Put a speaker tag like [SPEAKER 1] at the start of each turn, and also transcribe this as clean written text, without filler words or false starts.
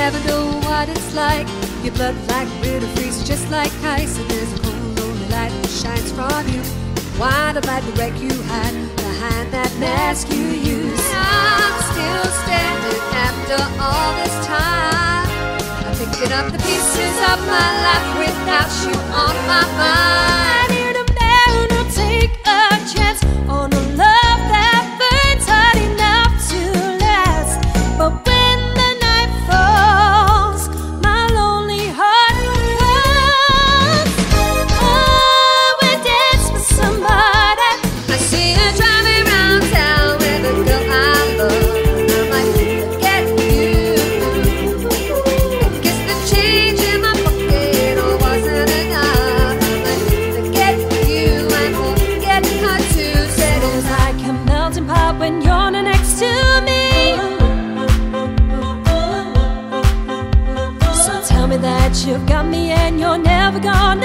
[SPEAKER 1] never know what it's like. Your blood like bitter freeze just like ice, and there's a cold lonely light that shines from you. Wind up like the wreck you hide behind that mask you use. I'm still standing after all this time. I'm picking up the pieces of my life without you on my mind. I need a man who'll take a chance on a love that burns hot enough to last. But when the night falls, my lonely heart comes. Oh, we dance with somebody. I see her driving around town with a girl I love. I might forget you. Guess the change in my pocket wasn't enough. I might forget you and forget her too. Said it's like a melting pot when you're not next to me. So tell me that you've got me and you're never gonna